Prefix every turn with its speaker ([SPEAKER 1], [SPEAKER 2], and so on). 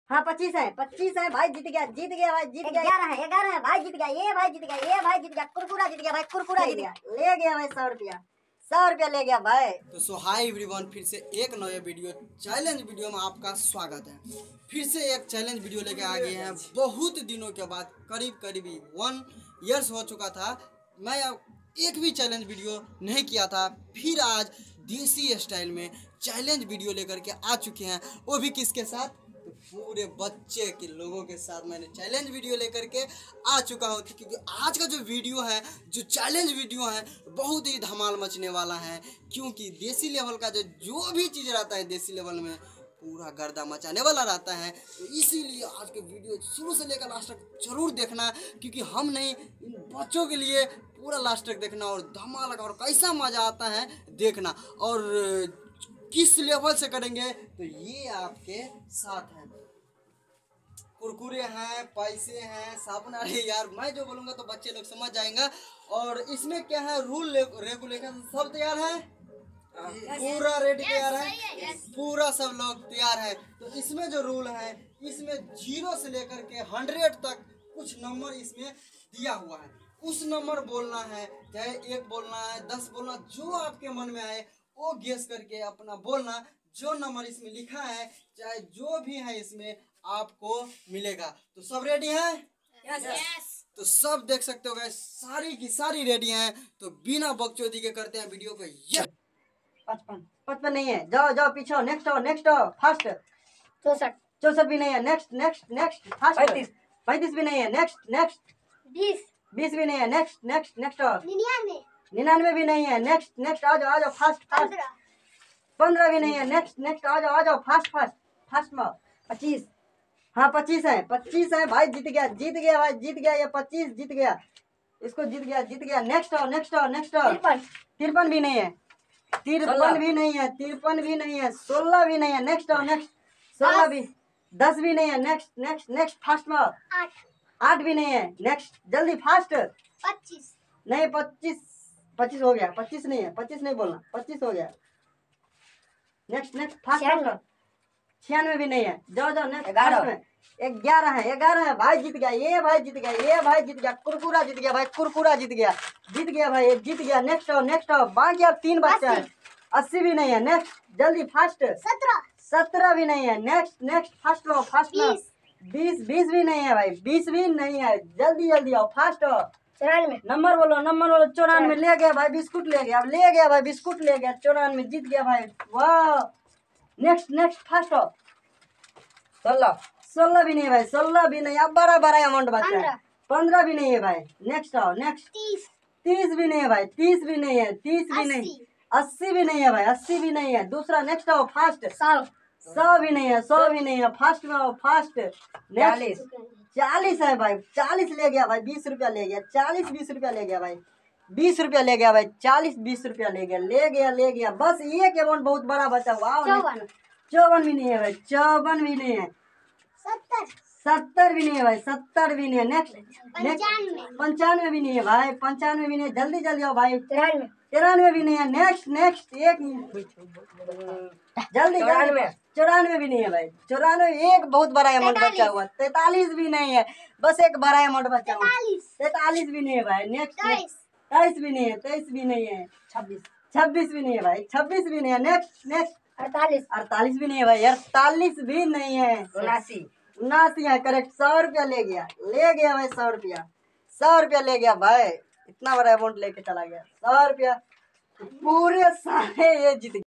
[SPEAKER 1] हाँ 25 है भाई, जीत गया भाई, जीत गया। 11 है भाई, जीत गया, ये भाई जीत गया, ये भाई जीत गया, कुरकुरा जीत गया भाई, कुरकुरा जीत गया, ले गया भाई 100 रुपया ले गया भाई।
[SPEAKER 2] तो हाय एवरीवन, फिर से एक नए वीडियो चैलेंज वीडियो में आपका स्वागत है। फिर से एक चैलेंज वीडियो लेके आ गए हैं। बहुत दिनों के बाद, करीबी 1 ईयर्स हो चुका था, मैं एक भी चैलेंज वीडियो नहीं किया था। फिर आज देसी स्टाइल में चैलेंज वीडियो लेकर के आ चुके हैं, वो भी किसके साथ? तो पूरे बच्चे के लोगों के साथ मैंने चैलेंज वीडियो लेकर के आ चुका हूँ। क्योंकि आज का जो वीडियो है, जो चैलेंज वीडियो है, बहुत ही धमाल मचने वाला है। क्योंकि देसी लेवल का जो भी चीज़ रहता है, देसी लेवल में पूरा गर्दा मचाने वाला रहता है। तो इसीलिए आज के वीडियो शुरू से लेकर लास्ट तक जरूर देखना, क्योंकि हम नहीं, इन बच्चों के लिए पूरा लास्ट तक देखना और धमाल और कैसा मज़ा आता है देखना। और किस लेवल से करेंगे तो ये आपके साथ है। कुरकुरे हैं, पैसे हैं, साबुन। अरे यार, मैं जो बोलूँगा तो बच्चे लोग समझ जाएंगे। और इसमें क्या है, रूल रेगुलेशन सब तैयार है, पूरा रेडी तैयार है, पूरा सब लोग तैयार है। तो इसमें जो रूल है, इसमें 0 से लेकर के 100 तक कुछ नंबर इसमें दिया हुआ है। उस नंबर बोलना है, चाहे 1 बोलना है, 10 बोलना, जो आपके मन में आए वो गेस करके अपना बोलना। जो नंबर इसमें लिखा है, चाहे जो भी है, इसमें आपको मिलेगा। तो सब रेडी है?
[SPEAKER 3] यस।
[SPEAKER 2] तो सब देख सकते हो गाइस, सारी की सारी रेडी हैं। तो बिना बकचोदी के करते हैं वीडियो को। ये
[SPEAKER 1] 55 नहीं है, जाओ पीछे, नेक्स्ट आओ फास्ट। 64 भी नहीं है, नेक्स्ट फास्ट। 35 भी नहीं है, नेक्स्ट 20 भी नहीं है, नेक्स्ट 99 भी नहीं है, नेक्स्ट आ जाओ फास्ट। 15 भी नहीं है, नेक्स्ट आ जाओ फास्ट में। 25, हाँ 25 है भाई, जीत गया भाई, जीत गया, ये 25 जीत गया, इसको जीत गया। नेक्स्ट आओ 53 भी नहीं है, 53 भी नहीं है, 16 भी नहीं है, नेक्स्ट 16 भी, 10 भी नहीं है, नेक्स्ट फास्ट में। 8 भी नहीं है, नेक्स्ट जल्दी फास्ट।
[SPEAKER 3] 25
[SPEAKER 1] नहीं, 25 हो गया, 25 नहीं है, 25 नहीं बोलना, 25 हो गया। Next fast. 96 भी नहीं है, जाओ नेक्स्ट। 11 है भाई, जीत गया, ये भाई जीत गया, कुरकुरा जीत गया भाई, भाई, जीत गया। नेक्स्ट आओ, बाकी अब 3 बच्चा है। 80 भी नहीं है, नेक्स्ट जल्दी फास्ट। 17 भी नहीं है, नेक्स्ट फास्ट लो। 20 भी नहीं है भाई, 20 भी नहीं है, जल्दी आओ फास्ट।
[SPEAKER 3] 94
[SPEAKER 1] नंबर बोलो 94 ले गया भाई, बिस्कुट ले गया, 94 जीत गया भाई, वाह। नेक्स्ट फास्ट हो। 16 भी नहीं है भाई, 16 भी नहीं, अब बड़ा अमाउंट बचा है। 15 भी नहीं है भाई, नेक्स्ट आओ। 30 भी नहीं है भाई, 30 भी नहीं है, 30 भी नहीं, 80 भी नहीं है भाई, 80 भी नहीं है। दूसरा नेक्स्ट आओ फास्ट। 100 भी नहीं है, 100 भी नहीं है, फास्ट में आओ फास्ट। 40 है भाई, 40 ले गया भाई, 20 रुपया ले गया, 40-20 रुपया ले गया भाई, 20 रुपया ले गया भाई, 40-20 रुपया ले गया। बस ये के अमाउंट बहुत बड़ा बचा हुआ। 54 भी नहीं है भाई, 54 भी नहीं है, 70 भी नहीं है भाई, 70 भी नहीं है, नेक्स्ट 95 भी नहीं है भाई, 95 भी नहीं है, जल्दी आओ भाई। 93 भी नहीं है, नेक्स्ट एक जल्दी 94 भी नहीं है भाई, 94 एक बहुत बड़ा अमाउंट बचा हुआ। 43 भी नहीं है, बस एक बड़ा अमाउंट बचा हुआ। 43 भी नहीं है भाई, नेक्स्ट 23 भी नहीं है, 23 भी नहीं है, 26 भी नहीं है भाई, 26 भी नहीं है, नेक्स्ट 48 भी नहीं है भाई, 48 भी नहीं है, 79 है, करेक्ट। 100 रुपया ले गया भाई, 100 रुपया ले गया भाई, इतना बड़ा अमाउंट लेके चला गया, 100 रुपया पूरे सारे ये जीत